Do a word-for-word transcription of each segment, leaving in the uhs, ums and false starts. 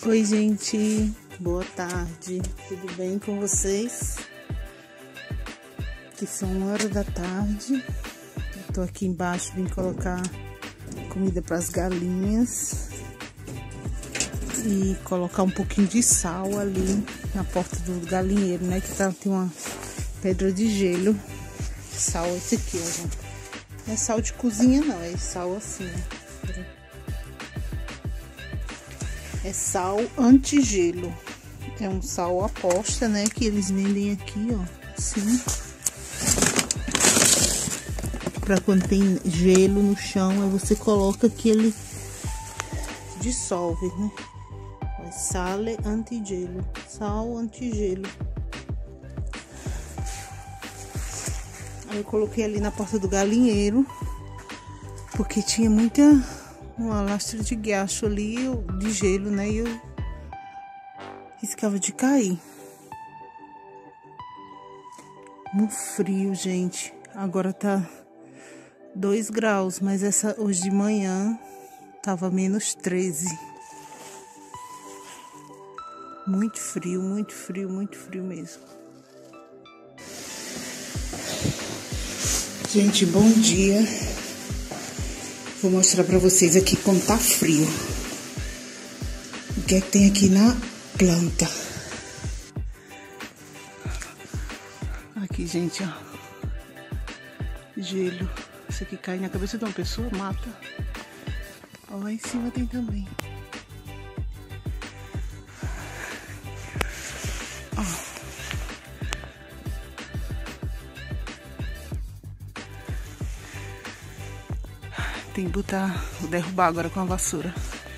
Oi, gente, boa tarde, tudo bem com vocês? Que são uma hora da tarde, eu tô aqui embaixo, vim colocar comida para as galinhas e colocar um pouquinho de sal ali na porta do galinheiro, né? Que tá, tem uma pedra de gelo. Sal esse aqui, ó, gente. Não é sal de cozinha, não, é sal assim, ó. É sal anti-gelo. É um sal aposta, né? Que eles vendem aqui, ó. Assim. Pra quando tem gelo no chão, aí você coloca que ele dissolve, né? É sale anti-gelo. Sal anti-gelo. Aí eu coloquei ali na porta do galinheiro. Porque tinha muita... uma lastra de guacho ali, de gelo, né? E eu riscava de cair. No frio, gente. Agora tá dois graus, mas essa hoje de manhã tava menos treze. Muito frio, muito frio, muito frio mesmo. Gente, bom dia. Vou mostrar pra vocês aqui como tá frio. O que é que tem aqui na planta. Aqui, gente, ó. Gelo. Isso aqui cai na cabeça de uma pessoa, mata. Ó, lá em cima tem também. Ó. Tem que botar, derrubar agora com a vassoura.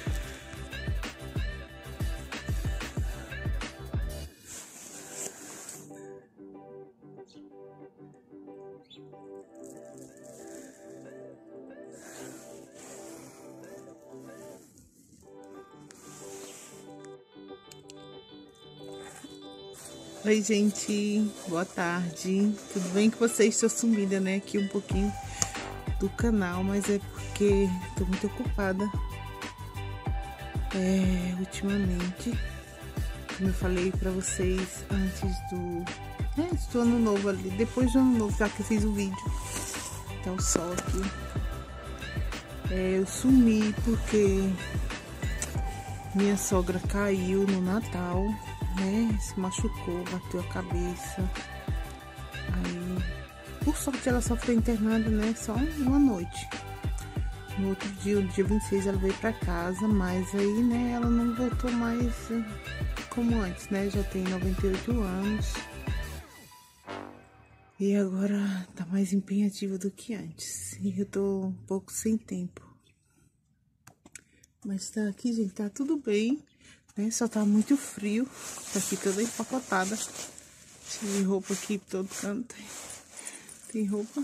Oi, gente, boa tarde. Tudo bem com vocês? Estou sumida, né? Aqui um pouquinho do canal, mas é porque tô muito ocupada é, ultimamente, como eu falei pra vocês antes do, é, do ano novo ali, depois do ano novo, já que eu fiz o vídeo. Tá o sol aqui. É, eu sumi porque minha sogra caiu no Natal, né? Se machucou, bateu a cabeça. Aí, por sorte, ela só foi internada, né? Só uma noite. No outro dia, no dia vinte e seis, ela veio pra casa, mas aí, né, ela não voltou mais como antes, né? Já tem noventa e oito anos. E agora tá mais empenhativa do que antes. E eu tô um pouco sem tempo. Mas tá aqui, gente, tá tudo bem, né? Só tá muito frio. Tá aqui toda empacotada. Cheio de roupa aqui por todo canto. Tem roupa.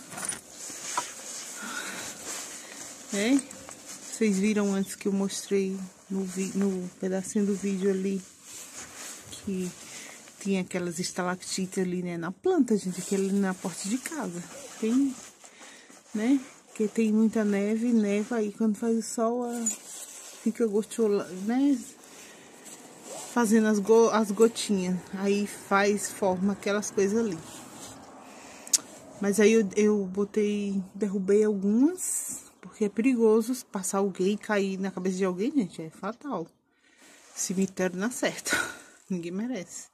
É, vocês viram antes que eu mostrei no, no pedacinho do vídeo ali que tinha aquelas estalactites ali, né, na planta, gente, aquele na porta de casa. Tem, né, porque tem muita neve, neva aí quando faz o sol, a, fica gostoso, né, fazendo as, go, as gotinhas, aí faz, forma aquelas coisas ali. Mas aí eu, eu botei, derrubei algumas, porque é perigoso passar alguém, cair na cabeça de alguém, gente, é fatal. Cemitério não acerta, ninguém merece.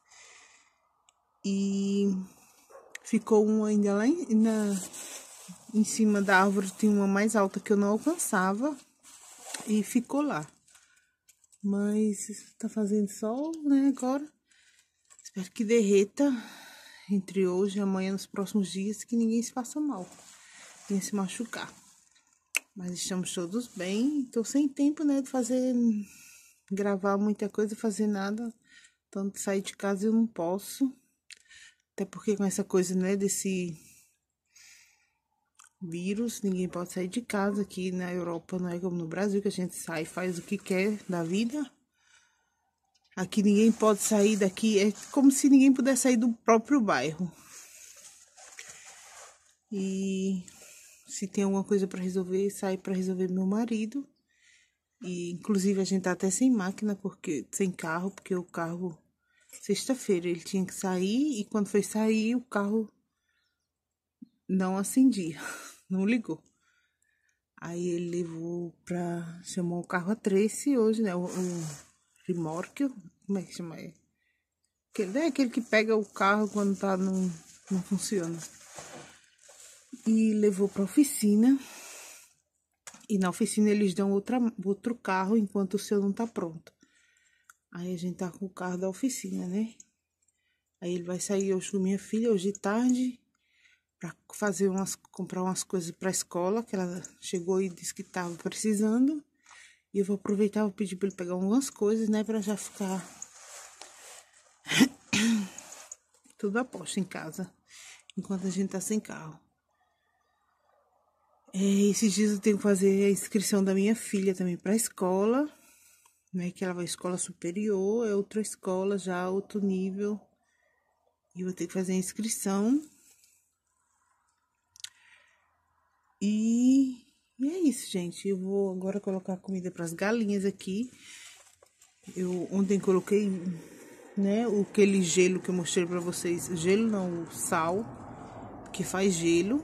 E ficou uma ainda lá em, na, em cima da árvore, tem uma mais alta que eu não alcançava, e ficou lá. Mas tá fazendo sol, né, agora. Espero que derreta entre hoje e amanhã, nos próximos dias, que ninguém se faça mal, ninguém se machucar. Mas estamos todos bem. Tô sem tempo, né, de fazer, gravar muita coisa, fazer nada. Então, de sair de casa eu não posso. Até porque com essa coisa, né, desse vírus, ninguém pode sair de casa. Aqui na Europa não é como no Brasil, que a gente sai e faz o que quer da vida. Aqui ninguém pode sair daqui, é como se ninguém pudesse sair do próprio bairro. E se tem alguma coisa para resolver, sai para resolver meu marido. E inclusive a gente tá até sem máquina, porque sem carro, porque o carro, sexta-feira ele tinha que sair, e quando foi sair o carro não acendia, não ligou. Aí ele levou pra, chamou o carro a Tracy hoje, né, o, o remorque, como é que chama? É aquele, é aquele que pega o carro quando tá, não, não funciona. E levou pra oficina. E na oficina eles dão outra, outro carro enquanto o seu não tá pronto. Aí a gente tá com o carro da oficina, né? Aí ele vai sair hoje com minha filha, hoje de tarde, pra fazer umas, comprar umas coisas pra escola, que ela chegou e disse que tava precisando. E eu vou aproveitar, vou pedir pra ele pegar algumas coisas, né? Pra já ficar tudo a posto em casa, enquanto a gente tá sem carro. É, esses dias eu tenho que fazer a inscrição da minha filha também pra escola, né? Que ela vai à escola superior, é outra escola já, outro nível. E vou ter que fazer a inscrição. E, e é isso, gente. Eu vou agora colocar comida para as galinhas aqui. Eu ontem coloquei, né, o aquele gelo que eu mostrei para vocês. Gelo não, o sal, que faz gelo.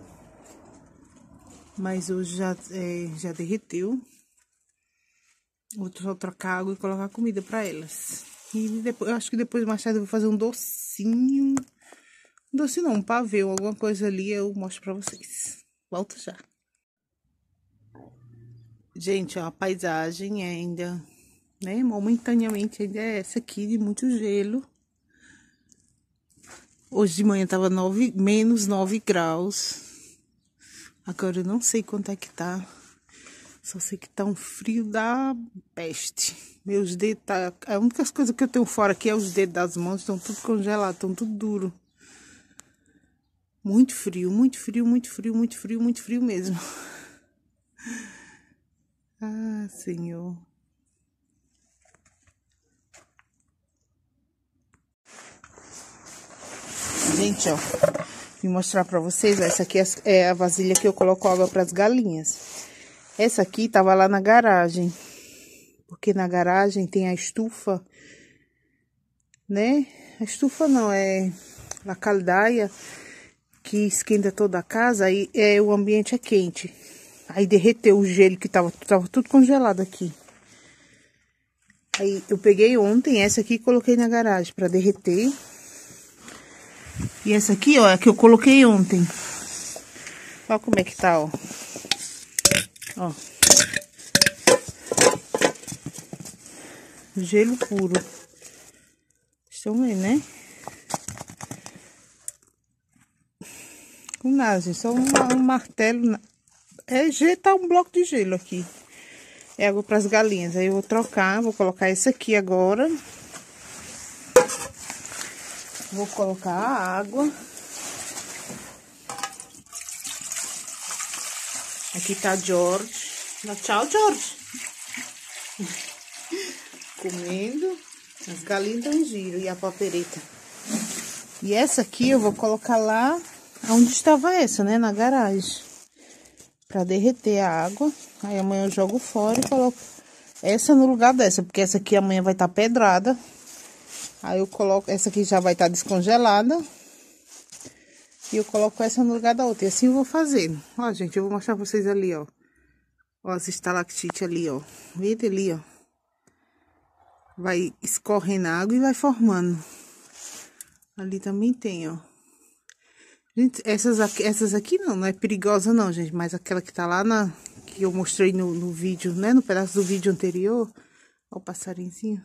Mas hoje já, é, já derreteu. Vou só trocar água e colocar comida para elas. E depois, eu acho que depois, mais tarde, eu vou fazer um docinho. Um docinho não, um pavê ou alguma coisa ali, eu mostro para vocês. Volto já. Gente, ó, a paisagem ainda, né, momentaneamente ainda é essa aqui, de muito gelo. Hoje de manhã tava nove, menos nove graus. Agora eu não sei quanto é que tá. Só sei que tá um frio da peste. Meus dedos tá... A única coisa que eu tenho fora aqui é os dedos das mãos. Estão tudo congelados, estão tudo duro. Muito frio, muito frio, muito frio, muito frio, muito frio mesmo. Ah, Senhor. Gente, ó. Vou mostrar pra vocês. Ó, essa aqui é a vasilha que eu coloco água pras galinhas. Essa aqui tava lá na garagem. Porque na garagem tem a estufa, né? A estufa não, é a caldaia que esquenta toda a casa. Aí é, o ambiente é quente. Aí derreteu o gelo que tava, tava tudo congelado aqui. Aí eu peguei ontem essa aqui e coloquei na garagem pra derreter. E essa aqui, ó, é a que eu coloquei ontem. Olha como é que tá, ó. Ó. Gelo puro. Estão vendo, né? Com nada, gente. Só um, um martelo. É gelo, tá um bloco de gelo aqui. É água para as galinhas. Aí eu vou trocar, vou colocar esse aqui agora. Vou colocar a água. Aqui tá George. Tchau, George. Comendo. As galinhas estão em giro. E a papereta. E essa aqui eu vou colocar lá onde estava essa, né? Na garagem. Pra derreter a água. Aí amanhã eu jogo fora e coloco essa no lugar dessa. Porque essa aqui amanhã vai estar pedrada. Aí eu coloco... Essa aqui já vai estar descongelada. E eu coloco essa no lugar da outra. E assim eu vou fazendo. Ó, gente, eu vou mostrar pra vocês ali, ó. Ó, as estalactites ali, ó. Vê ali, ó. Vai escorrendo a água e vai formando. Ali também tem, ó. Gente, essas aqui, essas aqui não, não é perigosa não, gente. Mas aquela que tá lá na... Que eu mostrei no, no vídeo, né? No pedaço do vídeo anterior. Ó o passarinho.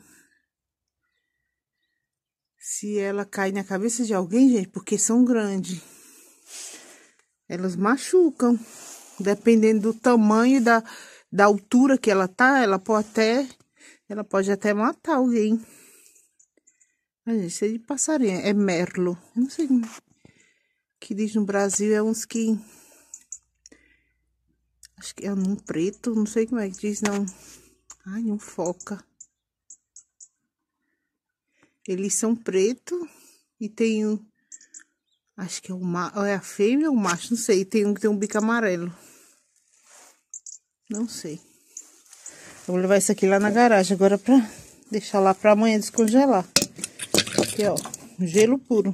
Se ela cai na cabeça de alguém, gente, porque são grandes. Elas machucam. Dependendo do tamanho, da, da altura que ela tá, ela pode até... Ela pode até matar alguém. A gente, isso é de passarinho. É merlo. Eu não sei como... Que diz no Brasil, é uns que... Acho que é um preto, não sei como é que diz, não. Ai, um foca. Eles são pretos e tem um... Acho que é, uma, é a fêmea ou o macho, não sei. Tem um que tem um bico amarelo. Não sei. Eu vou levar isso aqui lá na garagem agora pra deixar lá pra amanhã descongelar. Aqui, ó, gelo puro.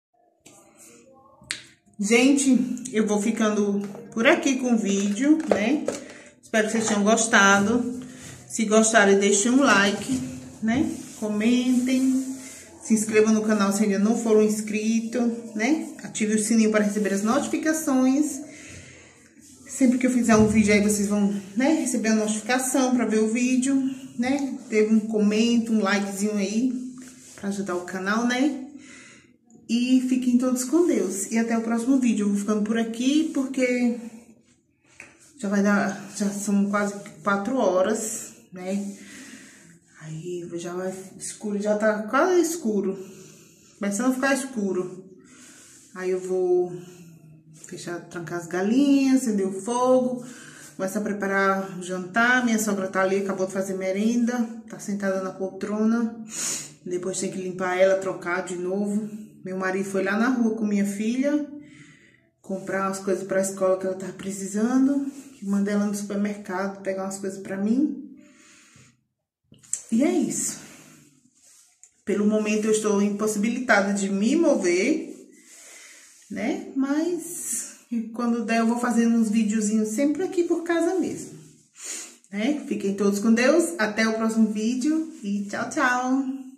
Gente, eu vou ficando por aqui com o vídeo, né? Espero que vocês tenham gostado. Se gostarem, deixem um like, né? Comentem. Se inscrevam no canal se ainda não foram inscritos, né? Ative o sininho para receber as notificações. Sempre que eu fizer um vídeo aí, vocês vão, né, receber a notificação para ver o vídeo, né? Teve um comento, um likezinho aí para ajudar o canal, né? E fiquem todos com Deus. E até o próximo vídeo. Eu vou ficando por aqui porque já vai dar, já são quase quatro horas, né? Aí já vai escuro, já tá quase escuro. Começando a ficar escuro. Aí eu vou fechar, trancar as galinhas, acender o fogo. Começar a preparar o jantar. Minha sogra tá ali, acabou de fazer merenda. Tá sentada na poltrona. Depois tem que limpar ela, trocar de novo. Meu marido foi lá na rua com minha filha. Comprar umas coisas pra escola que ela tava precisando. Mandei ela no supermercado pegar umas coisas pra mim. E é isso. Pelo momento eu estou impossibilitada de me mover, né? Mas quando der eu vou fazendo uns videozinhos sempre aqui por casa mesmo, né? Fiquem todos com Deus. Até o próximo vídeo e tchau, tchau!